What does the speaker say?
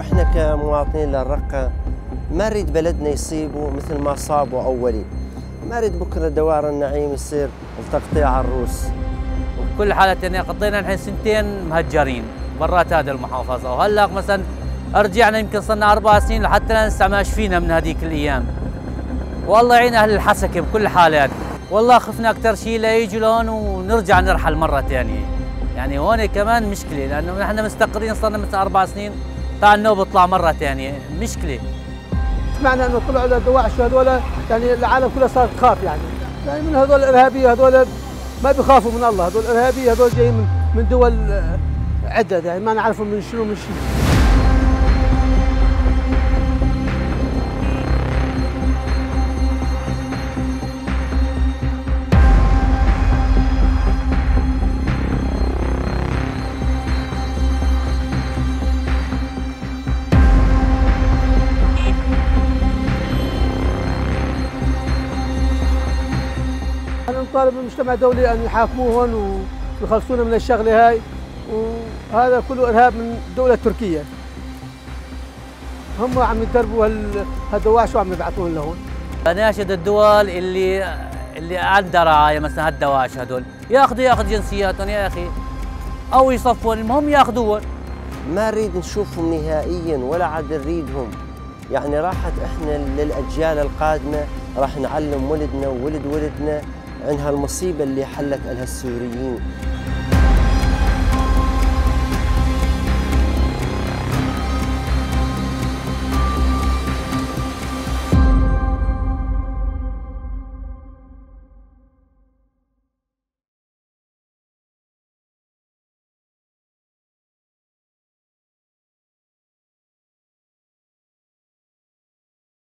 واحنا كمواطنين للرقة ما نريد بلدنا يصيبوا مثل ما صابوا أولي، ما نريد بكرة دوار النعيم يصير لتقطيع الروس. وبكل حالة يعني قضينا نحن سنتين مهجرين برات هذه المحافظة، وهلا مثلا رجعنا يمكن صرنا 4 سنين لحتى لا ننسى ما شفينا من هذيك الأيام. والله يعين أهل الحسكة بكل حالات، والله خفنا أكثر شيء لا يجوا لهون ونرجع نرحل مرة ثانية. يعني هون كمان مشكلة لأنه نحن مستقرين صرنا مثل 4 سنين، طبعا النوبة بيطلع مرة ثانية مشكلة. سمعنا انه طلعوا الدواعش هذول، يعني العالم كله صار تخاف يعني من هذول الارهابيه، هذول ما بيخافوا من الله، هذول الارهابيه هذول جايين من دول عده، يعني ما نعرفهم من شنو من شيء. أنا نطالب من المجتمع الدولي أن يحاكموهم ويخلصونا من الشغلة هاي، وهذا كله إرهاب من الدولة التركية. هم عم يدربوا هالدواعش وعم يبعثوهم لهون. بناشد الدول اللي عندها رعاية مثلا هالدواعش هدول ياخذ جنسياتهم يا أخي، أو يصفون، المهم ياخذوهم. ما نريد نشوفهم نهائيا ولا عاد نريدهم، يعني راحت احنا للأجيال القادمة راح نعلم ولدنا وولد ولدنا عن هالمصيبة اللي حلت عليها السوريين.